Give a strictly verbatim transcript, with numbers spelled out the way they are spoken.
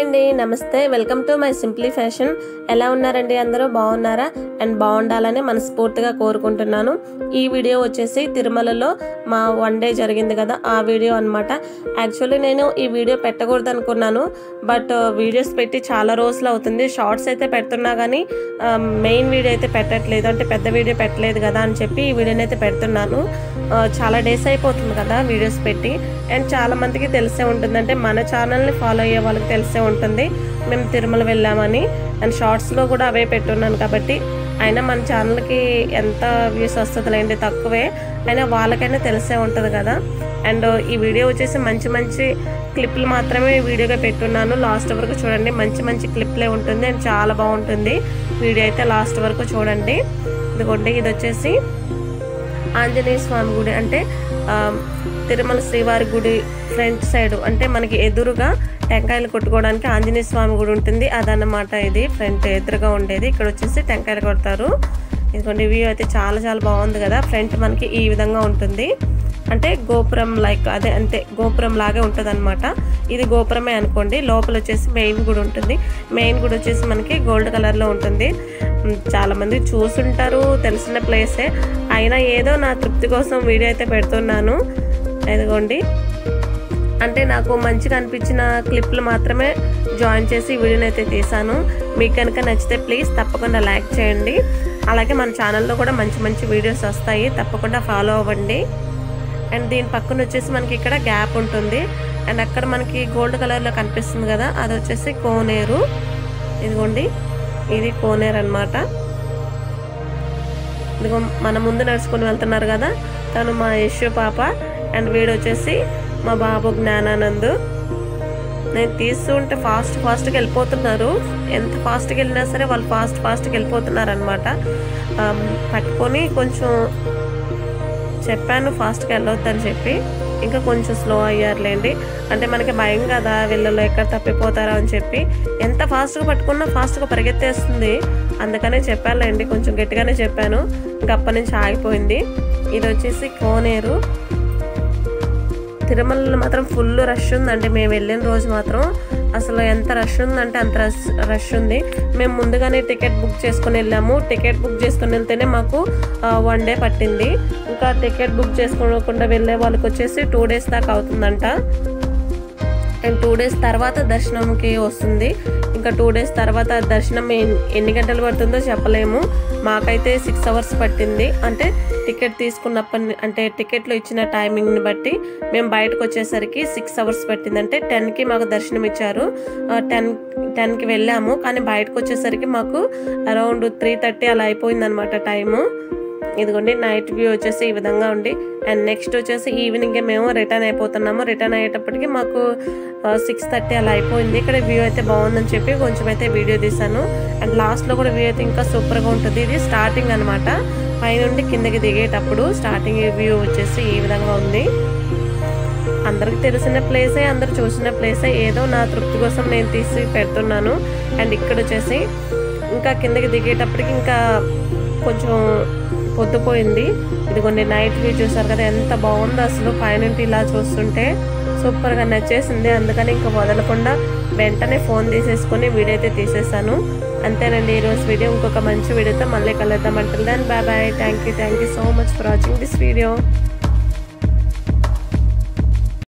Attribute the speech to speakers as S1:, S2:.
S1: అండి నమస్తే welcome to my simply fashion ఎలా ఉన్నారండి అందరూ బాగున్నారా అండ్ బాగుండాలని మనస్ఫూర్తిగా కోరుకుంటున్నాను। ఈ వీడియో వచ్చేసి తిరుమలలో మా వన్ డే జరిగింది కదా ఆ వీడియో అన్నమాట। యాక్చువల్లీ నేను ఈ వీడియో పెట్టకూడదు అనుకున్నాను, బట్ వీడియోస్ పెట్టి చాలా రోజులు అవుతుంది। షార్ట్స్ అయితే పెడుతున్నా కానీ మెయిన్ వీడియో అయితే పెట్టట్లేదు, అంటే పెద్ద వీడియో పెట్టలేదు కదా అని చెప్పి ఈ వీడియోని అయితే పెడుతున్నాను। చాలా డేస్ అయిపోతుంది కదా వీడియోస్ పెట్టి, అండ్ చాలా మందికి తెలిసే ఉంటుంది, అంటే మన ఛానల్ని ఫాలో అయ్యే వాళ్ళకి తెలిసే ఉంటుంది మేము తిరుమల వెళ్ళామని। అండ్ షార్ట్స్లో కూడా అవే పెట్టున్నాను కాబట్టి అయినా మన ఛానల్కి ఎంత వ్యూస్ వస్తుందిలేండి, తక్కువే, అయినా వాళ్ళకైనా తెలిసే ఉంటుంది కదా। అండ్ ఈ వీడియో వచ్చేసి మంచి మంచి క్లిప్లు మాత్రమే వీడియోగా పెట్టున్నాను, లాస్ట్ వరకు చూడండి, మంచి మంచి క్లిప్లే ఉంటుంది అండ్ చాలా బాగుంటుంది వీడియో అయితే లాస్ట్ వరకు చూడండి। ఇదిగోండి ఇది వచ్చేసి ఆంజనేయ స్వామి గుడి, అంటే తిరుమల శ్రీవారి గుడి ఫ్రంట్ సైడ్, అంటే మనకి ఎదురుగా టెంకాయలు కొట్టుకోవడానికి ఆంజనేయ స్వామి గుడి ఉంటుంది, అదన్నమాట ఇది ఫ్రంట్ ఎదురుగా ఉండేది। ఇక్కడ వచ్చేసి టెంకాయలు కొడతారు। ఇదిగోండి వ్యూ అయితే చాలా చాలా బాగుంది కదా, ఫ్రంట్ మనకి ఈ విధంగా ఉంటుంది, అంటే గోపురం లైక్ అదే అంతే గోపురం లాగే ఉంటుంది అనమాట। ఇది గోపురమే అనుకోండి, లోపల వచ్చేసి మెయిన్ గుడి ఉంటుంది, మెయిన్ గుడి వచ్చేసి మనకి గోల్డ్ కలర్లో ఉంటుంది। చాలామంది చూసుంటారు, తెలిసిన ప్లేసే, అయినా ఏదో నా తృప్తి కోసం వీడియో అయితే పెడుతున్నాను। ఇదిగోండి అంటే నాకు మంచిగా అనిపించిన క్లిప్లు మాత్రమే జాయిన్ చేసి వీడియోని అయితే తీసాను। మీకు కనుక నచ్చితే ప్లీజ్ తప్పకుండా లైక్ చేయండి, అలాగే మన ఛానల్లో కూడా మంచి మంచి వీడియోస్ వస్తాయి, తప్పకుండా ఫాలో అవ్వండి। అండ్ దీని పక్కన వచ్చేసి మనకి ఇక్కడ గ్యాప్ ఉంటుంది, అండ్ అక్కడ మనకి గోల్డ్ కలర్లో కనిపిస్తుంది కదా అది వచ్చేసి కోనేరు। ఇదిగోండి ఇది కోనేరు అన్నమాట। ఇదిగో మన ముందు నడుచుకొని వెళ్తున్నారు కదా తను మా యశు పాప, అండ్ వీడు వచ్చేసి మా బాబు జ్ఞానానంద్। నేను తీస్తుంటే ఫాస్ట్ ఫాస్ట్గా వెళ్ళిపోతున్నారు, ఎంత ఫాస్ట్గా వెళ్ళినా సరే వాళ్ళు ఫాస్ట్ ఫాస్ట్గా వెళ్ళిపోతున్నారు అనమాట। పట్టుకొని కొంచెం చెప్పాను ఫాస్ట్గా వెళ్ళొద్దని చెప్పి, ఇంకా కొంచెం స్లో అయ్యారులేండి, అంటే మనకి భయం కదా వీళ్ళలో ఎక్కడ తప్పిపోతారా అని చెప్పి, ఎంత ఫాస్ట్గా పట్టుకున్నా ఫాస్ట్గా పరిగెత్తేస్తుంది, అందుకనే చెప్పాలండి, కొంచెం గట్టిగానే చెప్పాను, ఇంకా అప్పటి నుంచి ఆగిపోయింది। ఇది వచ్చేసి కోనేరు। తిరుమలలో మాత్రం ఫుల్ రష్ ఉందండి, మేము వెళ్ళిన రోజు మాత్రం అసలు ఎంత రష్ ఉందంటే అంత రష్ రష్ ఉంది। మేము ముందుగానే టికెట్ బుక్ చేసుకుని వెళ్ళాము, టికెట్ బుక్ చేసుకుని వెళ్తేనే మాకు వన్ డే పట్టింది, ఇంకా టికెట్ బుక్ చేసుకోకుండా వెళ్ళే వాళ్ళకి వచ్చేసి టూ డేస్ దాకా అవుతుందంట, అండ్ టూ డేస్ తర్వాత దర్శనంకి వస్తుంది, ఇంకా టూ డేస్ తర్వాత దర్శనం ఎన్ని గంటలు పడుతుందో చెప్పలేము, మాకైతే సిక్స్ అవర్స్ పట్టింది, అంటే టికెట్ తీసుకున్నప్పటి అంటే టికెట్లో ఇచ్చిన టైమింగ్ని బట్టి మేము బయటకు వచ్చేసరికి సిక్స్ అవర్స్ పట్టింది, అంటే టెన్కి మాకు దర్శనం ఇచ్చారు, టెన్ టెన్కి వెళ్ళాము, కానీ బయటకు వచ్చేసరికి మాకు అరౌండ్ త్రీ థర్టీ అలా అయిపోయిందనమాట టైము। ఇదిగోండి నైట్ వ్యూ వచ్చేసి ఈ విధంగా ఉంది, అండ్ నెక్స్ట్ వచ్చేసి ఈవినింగే మేము రిటర్న్ అయిపోతున్నాము, రిటర్న్ అయ్యేటప్పటికి మాకు సిక్స్ థర్టీ అలా అయిపోయింది। ఇక్కడ వ్యూ అయితే బాగుందని చెప్పి కొంచెం అయితే వీడియో తీసాను, అండ్ లాస్ట్లో కూడా వ్యూ అయితే ఇంకా సూపర్గా ఉంటుంది। ఇది స్టార్టింగ్ అనమాట, పైనుండి కిందకి దిగేటప్పుడు స్టార్టింగ్ వ్యూ వచ్చేసి ఈ విధంగా ఉంది। అందరికి తెలిసిన ప్లేసే, అందరు చూసిన ప్లేసే, ఏదో నా తృప్తి కోసం నేను తీసి పెడుతున్నాను। అండ్ ఇక్కడ వచ్చేసి ఇంకా కిందకి దిగేటప్పటికి ఇంకా కొంచెం పొద్దుపోయింది। ఇదిగోండి నైట్ వ్యూ చూసారు కదా ఎంత బాగుందో, అసలు పైనుండి ఇలా చూస్తుంటే సూపర్గా నచ్చేసింది, అందుకని ఇంకా వదలకుండా వెంటనే ఫోన్ తీసేసుకొని వీడియో అయితే తీసేసాను। అంతేనండి ఈరోజు వీడియో, ఇంకొక మంచి వీడియోతో మళ్ళీ కలుద్దాం, until then bye bye, thank you thank you so much for watching this video.